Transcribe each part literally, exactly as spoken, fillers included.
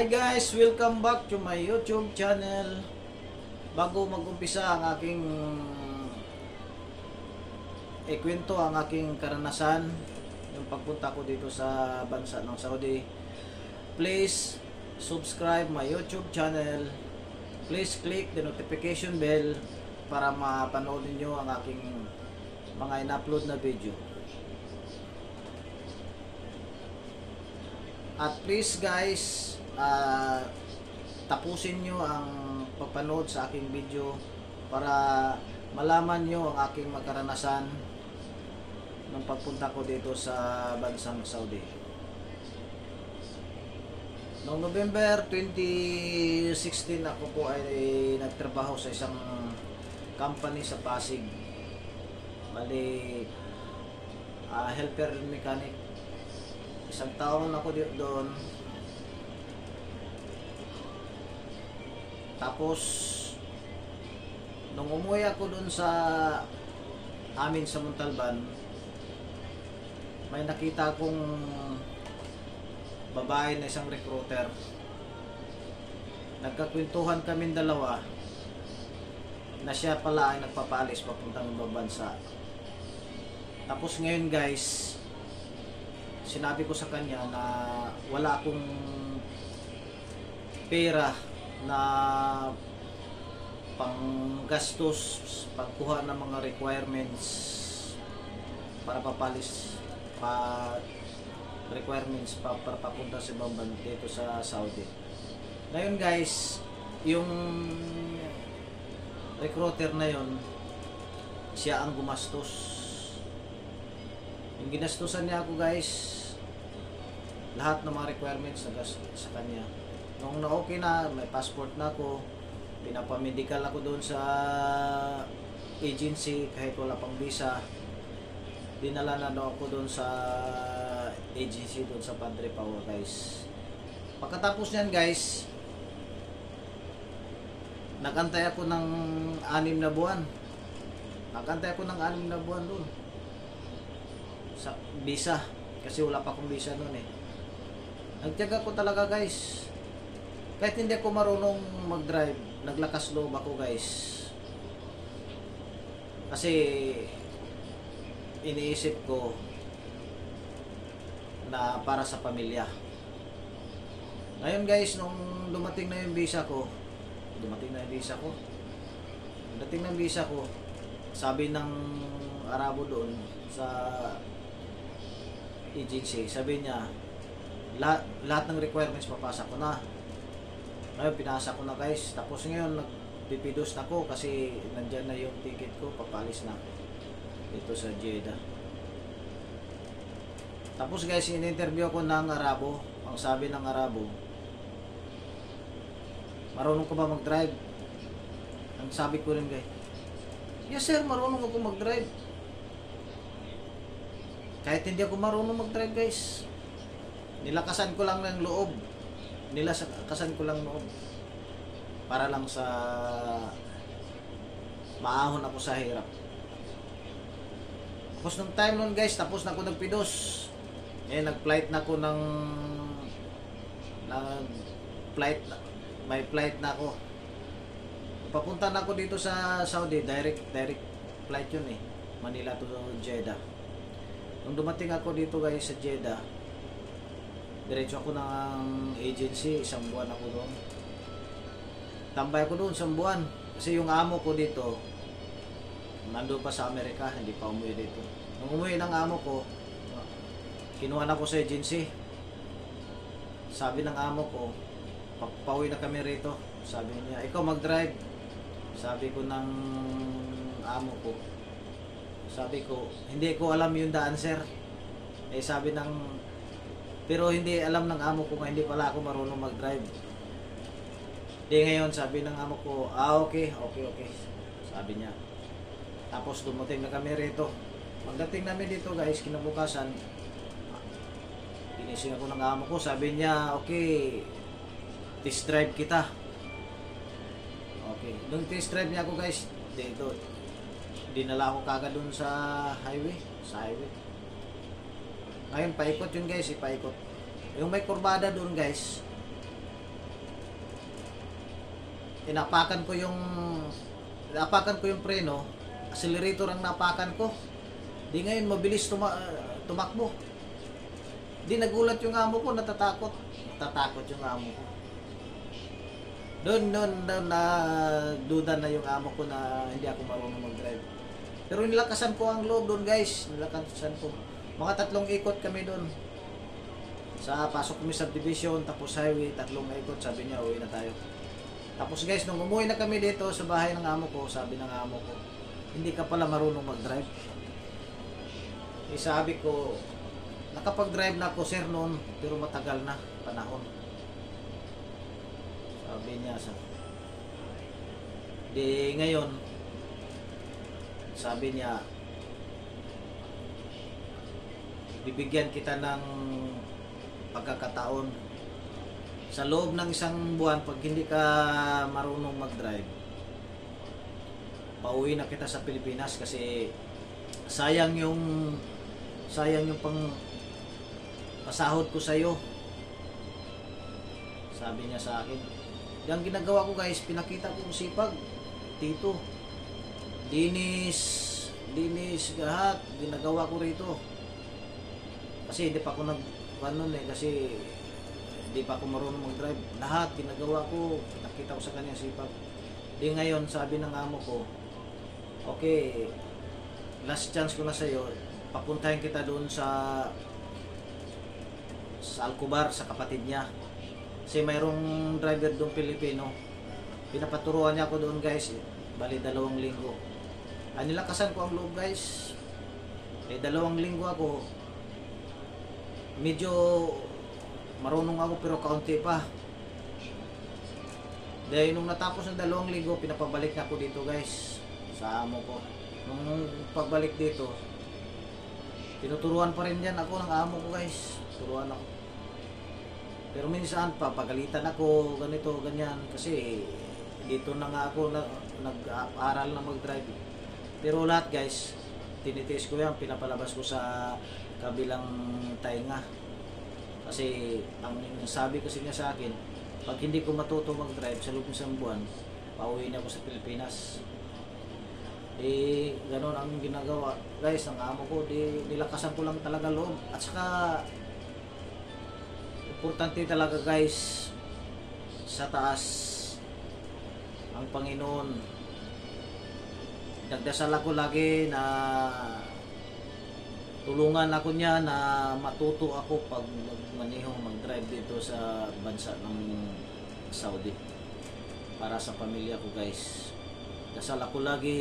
Hi guys! Welcome back to my YouTube channel. Bago mag-umpisa ang aking ikwento ang aking karanasan yung pagpunta ko dito sa bansa ng Saudi, please subscribe my YouTube channel. Please click the notification bell para mapanood niyo ang aking mga in-upload na video. At please guys, uh, tapusin nyo ang papanood sa aking video para malaman nyo ang aking magkaranasan ng pagpunta ko dito sa bansang Saudi. Noong November twenty sixteen ako po ay nagtrabaho sa isang company sa Pasig. Bali, uh, helper mechanic. Isang taon ako doon. Tapos nung umuwi ako doon sa amin sa Montalban, may nakita akong babae na isang recruiter. Nagkakwentuhan kaming dalawa na siya pala ay nagpapalis papuntang ibang bansa. Tapos ngayon guys, sinabi ko sa kanya na wala akong pera na panggastos, pagkuha ng mga requirements para papalis pa requirements pa, para papunta sa ibang bansa dito sa Saudi. Ngayon guys, yung recruiter na yon, siya ang gumastos. Yung ginastusan niya ako guys, lahat ng mga requirements na sa kanya. Nung na okay na, may passport na ako, pinapamedical ako doon sa agency kahit wala pang visa. Dinala na daw ako doon sa agency doon sa Padre Pao guys. Pagkatapos niyan guys, nagantay ako ng anim na buwan. Nagantay ako ng anim na buwan doon sa visa kasi wala pa akong visa noon eh. Nagtiyaga ko talaga guys. Kahit hindi ako marunong mag-drive, naglakas loob ako guys. Kasi iniisip ko na para sa pamilya. Ngayon guys, nung dumating na yung visa ko, dumating na yung visa ko. Dumating na yung visa ko, sabi ng Arabo doon sa agency, sabi niya, lahat, lahat ng requirements papasa ko na. Ngayon, pinasa ko na guys. Tapos ngayon, nagpipidos na ko kasi nandyan na yung ticket ko, papalis na dito sa Jeddah. Tapos guys, in-interview ko ng Arabo. Ang sabi ng Arabo, marunong ka ba mag-drive? Ang sabi ko rin guys, yes sir, marunong ako mag-drive. Kahit hindi ako marunong mag-drive guys, nilakasan ko lang ng loob. Nilakasan ko lang loob. Para lang sa maahon ako sa hirap. Tapos nung time nun guys, tapos na ako nagpidos. Eh, nag-flight na ako ng nag-flight, may flight na ako. Papunta na ako dito sa Saudi, direct, direct flight yun eh. Manila to Jeddah. Nung dumating ako dito guys sa Jeddah, diretso ako ng agency, isang buwan ako doon. Tambay ako doon isang buwan. Kasi yung amo ko dito, nandun pa sa Amerika, hindi pa umuwi dito. Nung umuwi ng amo ko, kinuha na ako sa agency. Sabi ng amo ko, pauwi na kami rito. Sabi niya, ikaw mag-drive. Sabi ko ng amo ko, sabi ko, hindi ko alam yung daan sir. Eh sabi ng, pero hindi alam ng amo ko nga hindi pala ako marunong mag-drive. Di ngayon sabi ng amo ko, ah okay, okay, okay. Sabi niya. Tapos dumating na kami rito. Pagdating namin dito guys, kinabukasan, inising ako ng amo ko. Sabi niya, okay, test drive kita. Okay. Nung test drive niya ako guys, dito, dinala ako kagad dun sa highway. Sa highway. Ngayon, paikot yun guys, ipaikot. Yung may kurbada doon guys, inapakan ko yung inapakan ko yung preno, accelerator ang napakan ko. Di ngayon mabilis tuma, tumakbo. Di nagulat yung amo ko, natatakot. Natatakot yung amo ko. Doon, doon, doon na duda na yung amo ko na hindi ako marunong mag-drive. Pero nilakasan ko ang loob doon guys. Nilakasan ko. Mga tatlong ikot kami doon. Sa pasok kami subdivision, tapos highway, tatlong ikot. Sabi niya, uwi na tayo. Tapos guys, nung umuwi na kami dito sa bahay ng amo ko, sabi ng amo ko, hindi ka pala marunong mag-drive. Eh, sabi ko, nakapag-drive na ako sir noon, pero matagal na panahon. Sabi niya sa di ngayon, sabi niya, bibigyan kita ng pagkakataon. Sa loob ng isang buwan, pag hindi ka marunong mag-drive, pauwi na kita sa Pilipinas kasi sayang yung sayang yung pang pasahod ko sa iyo. Sabi niya sa akin. Yung ginagawa ko guys, pinakita ko sipag. Tito, dinis, dinis lahat ginagawa ko rito. Kasi hindi pa ako nag ano eh, kasi hindi pa ako marunong mag-drive. Lahat ginagawa ko, pinakita ko sa kanya sipag. Di ngayon, sabi ng amo ko, okay, last chance ko na sa iyo, papuntahin kita doon sa sa Alcobar, sa kapatid niya. Kasi mayroong driver doon Pilipino. Pinapaturuan niya ako doon guys. Bali dalawang linggo. Ay, nilakasan ko ang loob guys. Eh dalawang linggo ako. Medyo marunong ako pero kaunti pa. Dahil nung natapos ng dalawang linggo, pinapabalik na ako dito guys. Sa amo ko. Nung pagbalik dito, tinuturuan pa rin yan ako ng amo ko guys. Turuan ako. Pero minsan pa, pagalitan ako, ganito, ganyan. Kasi dito na nga ako na, nag-aaral na mag-drive. Pero lahat guys, tinitiis ko yan, pinapalabas ko sa kabilang tainga. Kasi ang sabi kasi niya sa akin, pag hindi ko matuto mag-drive sa loob ng isang buwan, pauwi na ako sa Pilipinas. Eh, ganoon ang ginagawa. Guys, ang amo ko, di, nilakasan ko lang talaga loob. At saka, importante talaga guys, sa taas, ang Panginoon. Nagdasal ako lagi na tulungan ako niya na matuto ako pag magmaneho, mag-drive dito sa bansa ng Saudi. Para sa pamilya ko guys. Dasal ako lagi.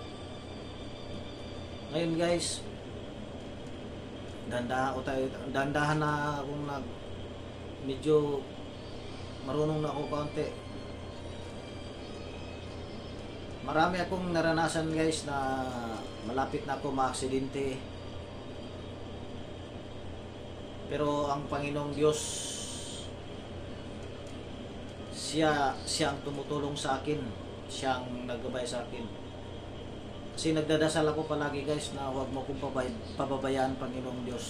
Ngayon guys, dandahan ko tayo, dandahan na akong nag medyo marunong na ako kaunti. Marami akong naranasan guys na malapit na ako maaksidente. Pero ang Panginoong Diyos, siya siya ang tumutulong sa akin, siya ang naggabay sa akin. Kasi nagdadasal ako palagi guys na huwag mo kong pababayaan, Panginoong Diyos.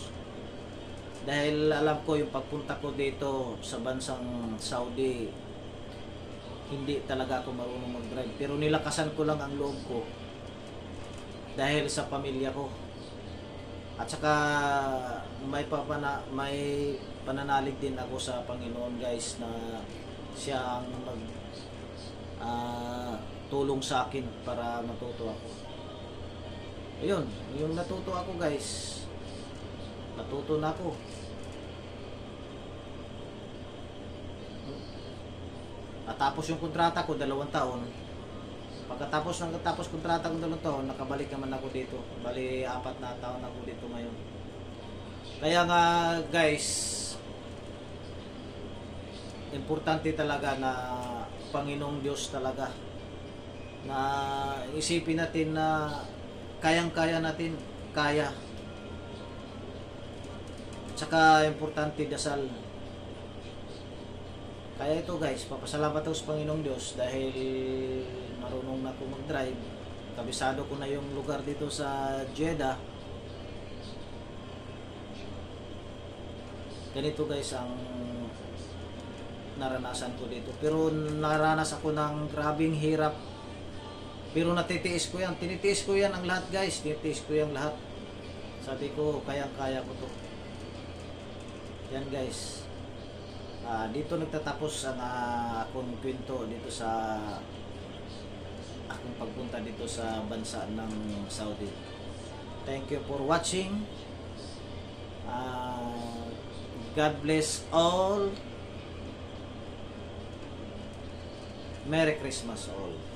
Dahil alam ko yung pagpunta ko dito sa bansang Saudi, hindi talaga ako marunong mag-drive. Pero nilakasan ko lang ang loob ko dahil sa pamilya ko. At saka may papana, may pananalig din ako sa Panginoon guys na siya ang mag uh, tulong sa akin para matuto ako. Ayun, yung natuto ako guys. Natuto na ako. Natapos yung kontrata ko, dalawang taon. Pagkatapos ng tapos kontrata ko dalawang taon, nakabalik naman ako dito. Bali, apat na taon ako dito ngayon. Kaya nga guys, importante talaga na Panginoong Diyos talaga. Na isipin natin na kayang-kaya natin, kaya. Tsaka importante dasal. Kaya ito guys, papasalamat ako sa Panginoong Diyos dahil marunong na ako mag-drive. Kabisado ko na yung lugar dito sa Jeddah. Ganito guys ang naranasan ko dito. Pero naranas ako ng grabing hirap. Pero natitiis ko yan. Tinitiis ko yan ang lahat, guys. Tinitiis ko yan lahat. Sabi ko, kayang-kaya ko to. Yan, guys. Uh, dito nagtatapos ang uh, akong kwento dito sa akong pagpunta dito sa bansa ng Saudi. Thank you for watching. Uh, God bless all. Merry Christmas all.